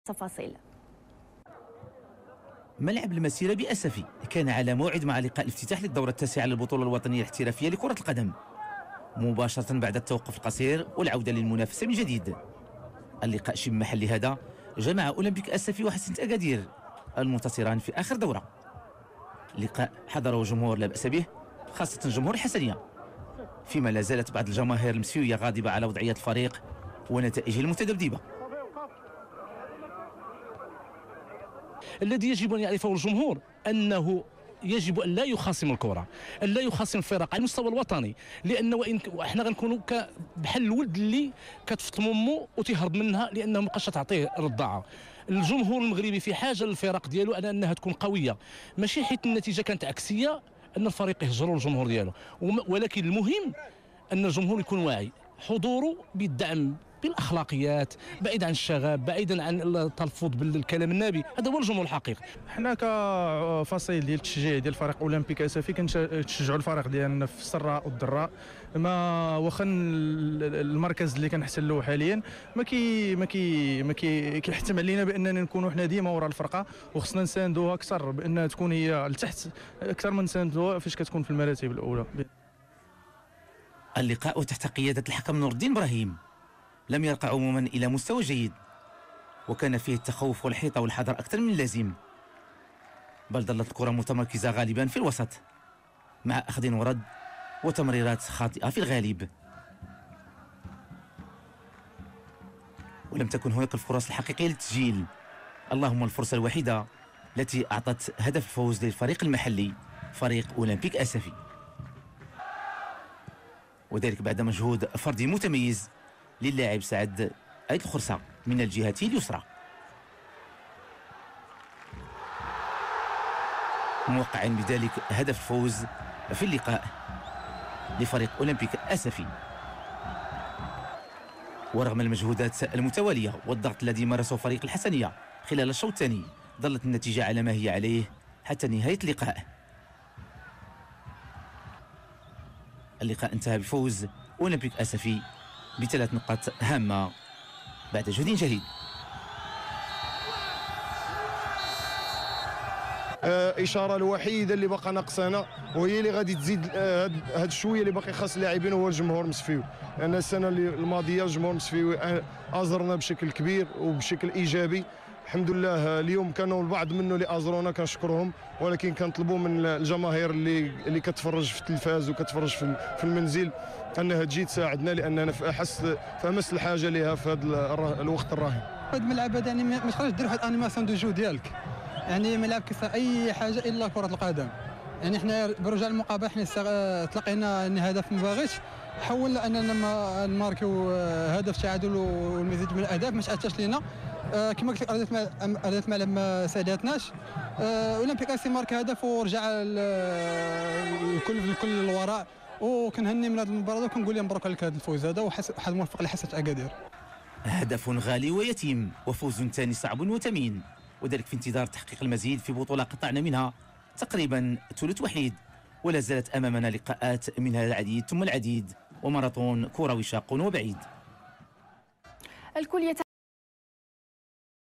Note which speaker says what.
Speaker 1: تفاصيل.
Speaker 2: ملعب المسيرة بأسفي كان على موعد مع لقاء الافتتاح للدورة التاسعة للبطولة الوطنية الاحترافية لكرة القدم مباشرة بعد التوقف القصير والعودة للمنافسة من جديد. اللقاء شبه محلي هذا جمع أولمبيك أسفي وحسنة أكادير المنتصران في آخر دورة. لقاء حضره جمهور لا بأس به، خاصة جمهور الحسنية، فيما لا زالت بعض الجماهير المسفيوية غاضبة على وضعية الفريق ونتائجه المتذبذبة.
Speaker 3: الذي يجب أن يعرفه الجمهور أنه يجب أن لا يخاصم الكرة، أن لا يخاصم الفرق على المستوى الوطني، لأن وإن احنا غنكونوا بحال الولد اللي كتفطم امه وتهرب منها لأنه ما بقاش تعطيه الرضاعة. الجمهور المغربي في حاجة للفرق ديالو على أنها تكون قوية، ماشي حيت النتيجة كانت عكسية أن الفريق يهجروا الجمهور ديالو، ولكن المهم أن الجمهور يكون واعي، حضوره بالدعم بالاخلاقيات، بعيد عن الشغب، بعيدا عن التلفظ بالكلام النابي. هذا هو الجمهور الحقيقي.
Speaker 4: حنا كفصيل ديال التشجيع ديال فريق اولمبيك اسفي كنشجعوا الفريق ديالنا في السراء والضراء. ما واخا المركز اللي كنحتلوه حاليا ما كيحتم علينا باننا نكونوا حنا ديما وراء الفرقه، وخصنا نساندوها اكثر بانها تكون هي لتحت اكثر من نساندوها فاش كتكون في المراتب الاولى.
Speaker 2: اللقاء تحت قيادة الحكم نور الدين ابراهيم لم يرقى عموما إلى مستوى جيد، وكان فيه التخوف والحيطة والحذر أكثر من اللازم، بل ظلت الكرة متمركزة غالبا في الوسط مع أخذ ورد وتمريرات خاطئة في الغالب، ولم تكن هناك الفرص الحقيقية للتسجيل، اللهم الفرصة الوحيدة التي أعطت هدف الفوز للفريق المحلي فريق أولمبيك أسفي، وذلك بعد مجهود فردي متميز للاعب سعد عيد الخرسة من الجهة اليسرى، موقعا بذلك هدف الفوز في اللقاء لفريق أولمبيك أسفي. ورغم المجهودات المتوالية والضغط الذي مارسه فريق الحسنية خلال الشوط الثاني، ظلت النتيجة على ما هي عليه حتى نهاية اللقاء. اللقاء انتهى بفوز أولمبيك أسفي ب3 نقاط هامة بعد جهد جهيد.
Speaker 5: الاشاره الوحيده اللي باقا ناقصانا وهي اللي غادي تزيد هاد الشويه اللي باقي خاص اللاعبين هو الجمهور المسفيوي، لان السنه الماضيه الجمهور المسفيوي ازرنا بشكل كبير وبشكل ايجابي. الحمد لله اليوم كانوا البعض منه اللي ازرونا كنشكرهم، ولكن كنطلبوا من الجماهير اللي كتفرج في التلفاز وكتفرج في المنزل انها تجي تساعدنا، لاننا في امس الحاجه لها في هذا الوقت الراهن.
Speaker 6: هذا الملعب هذا يعني ما تقدرش دير واحد انيماسيون دو جو ديالك، يعني ملعب كيسا اي حاجه الا كره القدم. يعني حنا برجع المقابله حنا تلقينا ان هدف ما باغيش، حاولنا اننا نماركيو هدف تعادل والمزيد من الاهداف ما تاتاش لينا. كما قلت لك ارضيه الملعب ما ساعدتناش. اولمبيك اسي مارك هدف ورجع الكل للوراء، وكنهني من هذه المباراه وكنقول لهم مبروك عليك هذا الفوز هذا وحظ موفق لحسنة أكادير.
Speaker 2: هدف غالي ويتيم وفوز ثاني صعب وثمين، وذلك في انتظار تحقيق المزيد في بطولة قطعنا منها تقريبا ثلث وحيد، ولا زالت أمامنا لقاءات منها العديد ثم العديد، وماراثون كروي شاق وبعيد.
Speaker 1: الكل